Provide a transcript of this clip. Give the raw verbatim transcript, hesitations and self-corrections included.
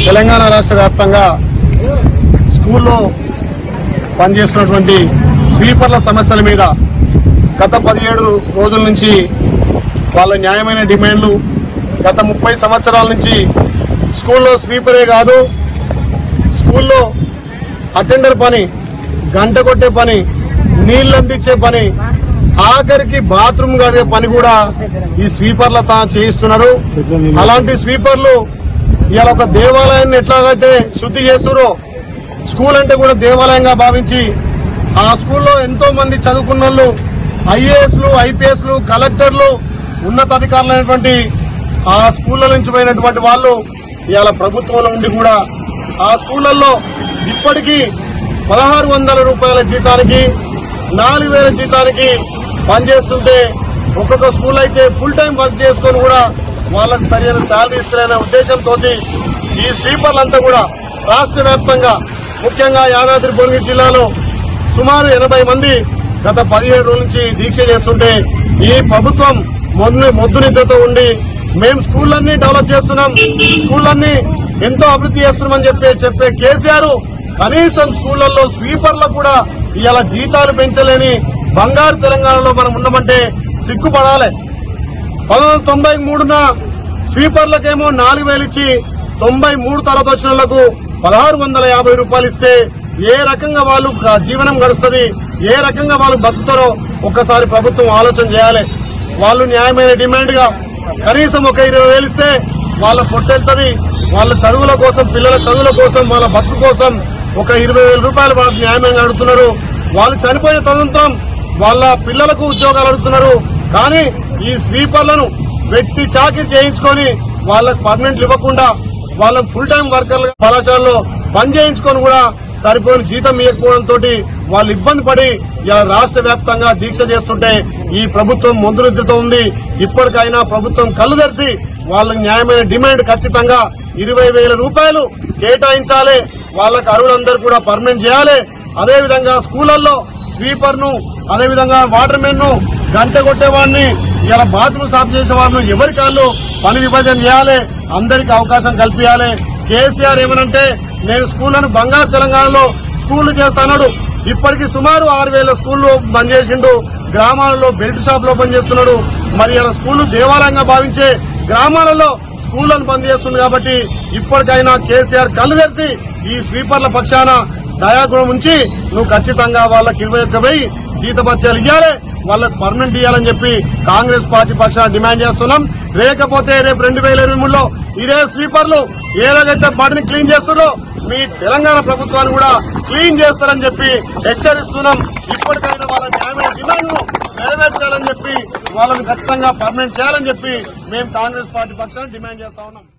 తెలంగాణ రాష్ట్ర వ్యాప్తంగా స్కూల్లో పనిచేస్తున్నటువంటి స్వీపర్ల సమస్యల మీద గత పదిహేడు రోజుల నుంచి వాళ్ళ న్యాయమైన డిమాండ్లు, గత ముప్పై సంవత్సరాల నుంచి స్కూల్లో స్వీపరే కాదు, స్కూల్లో అటెండర్ పని, గంట కొట్టే పని, నీళ్లు అందించే పని, ఆఖరికి బాత్రూమ్ గడిగే పని కూడా ఈ స్వీపర్ల చేయిస్తున్నారు. అలాంటి స్వీపర్లు ఇవాళ ఒక దేవాలయాన్ని ఎట్లాగైతే శుద్ధి చేస్తున్నారో, స్కూల్ అంటే కూడా దేవాలయంగా భావించి ఆ స్కూల్లో ఎంతో మంది చదువుకున్న వాళ్ళు ఐఏఎస్లు, ఐపీఎస్లు, కలెక్టర్లు, ఉన్నతాధికారులైనటువంటి ఆ స్కూళ్ళ నుంచి పోయినటువంటి వాళ్ళు ఇవాళ ప్రభుత్వంలో ఉండి కూడా ఆ స్కూళ్లలో ఇప్పటికీ పదహారు వందల రూపాయల జీతానికి, నాలుగు వేల జీతానికి పనిచేస్తుంటే ఒక్కొక్క స్కూల్ అయితే ఫుల్ టైం వర్క్ చేసుకొని కూడా వాళ్ళకు సరైన శాలరీ ఇస్తారనే ఉద్దేశంతో ఈ స్వీపర్లంతా కూడా రాష్ట్ర వ్యాప్తంగా, ముఖ్యంగా యాదాద్రి భువనగిరి జిల్లాలో సుమారు ఎనభై మంది గత పదిహేడు రోజుల నుంచి దీక్ష చేస్తుంటే ఈ ప్రభుత్వం మొద్దు మొద్దు నిద్రతో ఉండి మేము స్కూళ్ళన్నీ డెవలప్ చేస్తున్నాం, స్కూళ్ళన్నీ ఎంతో అభివృద్ధి చేస్తున్నామని చెప్పి చెప్పే కేసీఆర్ కనీసం స్కూళ్లలో స్వీపర్లకు కూడా ఇవాళ జీతాలు పెంచలేని బంగారు తెలంగాణలో మనం ఉన్నామంటే సిగ్గుపడాలి. పంతొమ్మిది వందల తొంభై మూడున స్వీపర్లకేమో నాలుగు వేలు ఇచ్చి తొంభై మూడు తర్వాత వచ్చిన వాళ్లకు పదహారు వందల యాభై రూపాయలు ఇస్తే ఏ రకంగా వాళ్ళు జీవనం గడుస్తుంది, ఏ రకంగా వాళ్ళు బతుకుతారో ఒక్కసారి ప్రభుత్వం ఆలోచన చేయాలి. వాళ్ళు న్యాయమైన డిమాండ్ గా కనీసం ఒక ఇరవై వేలు ఇస్తే వాళ్ళ పొట్టెళ్తుంది, వాళ్ళ చదువుల కోసం, పిల్లల చదువుల కోసం, వాళ్ళ బతుకు కోసం ఒక ఇరవై వేల రూపాయలు వాళ్ళకి న్యాయమైన అడుగుతున్నారు. వాళ్ళు చనిపోయిన తదనంతరం వాళ్ళ పిల్లలకు ఉద్యోగాలు అడుగుతున్నారు. కానీ ఈ స్వీపర్లను వెట్టి చాకిరి చేయించుకొని వాళ్ళకు పర్మనెంట్లు ఇవ్వకుండా వాళ్ళకు ఫుల్ టైం వర్కర్లు కళాశాలలో పని చేయించుకొని కూడా సరిపోయిన జీతం ఇవ్వకపోవడంతో వాళ్ళు ఇబ్బంది పడి ఇలా రాష్ట్ర వ్యాప్తంగా దీక్ష చేస్తుంటే ఈ ప్రభుత్వం మొందు నిద్రతో ఉంది. ఇప్పటికైనా ప్రభుత్వం కళ్ళు తెరిచి వాళ్ళకి న్యాయమైన డిమాండ్ ఖచ్చితంగా ఇరవై వేల రూపాయలు కేటాయించాలి. వాళ్ళకి అర్హులందరూ కూడా పర్మనెంట్ చేయాలి. అదేవిధంగా స్కూళ్లలో స్వీపర్ ను, అదేవిధంగా వాటర్ మెన్ ను, గంట కొట్టేవాడిని, ఇలా బాత్రూమ్ సాఫ్ చేసే వారిని ఎవరి కాళ్ళు పని విభజన చేయాలి, అందరికి అవకాశం కల్పించాలి. కేసీఆర్ ఏమనంటే నేను స్కూళ్లను బంగారు తెలంగాణలో స్కూళ్లు చేస్తాడు. ఇప్పటికి సుమారు ఆరు వేల స్కూళ్లు బంద్ చేసిండు, గ్రామాలలో బెల్ట్ షాప్ లో పనిచేస్తున్నాడు. మరి ఇలా స్కూళ్లు దేవాలయంగా భావించే గ్రామాలలో స్కూళ్లను బంద్ చేస్తుంది. కాబట్టి ఇప్పటికైనా కేసీఆర్ కళ్ళు తెరిచి ఈ స్వీపర్ల పక్షాన దయాగుణం ఉంచి నువ్వు ఖచ్చితంగా వాళ్ళకి ఇరవై ఒక్క వెయ్యి జీతభత్యాలు ఇవ్వాలి, వాళ్ళకు పర్మనెంట్ ఇవ్వాలని చెప్పి కాంగ్రెస్ పార్టీ పక్షాన డిమాండ్ చేస్తున్నాం. లేకపోతే రేపు రెండు వేల ఇరవై మూడులో ఇదే స్వీపర్లు ఏదైతే బడిని క్లీన్ చేస్తున్నారో మీ తెలంగాణ ప్రభుత్వాన్ని కూడా క్లీన్ చేస్తారని చెప్పి హెచ్చరిస్తున్నాం. ఇప్పటికైనా వాళ్ళ న్యాయమైన డిమాండ్ ను నెరవేర్చాలని చెప్పి వాళ్ళని ఖచ్చితంగా పర్మనెంట్ చేయాలని చెప్పి మేము కాంగ్రెస్ పార్టీ పక్షాన డిమాండ్ చేస్తా ఉన్నాం.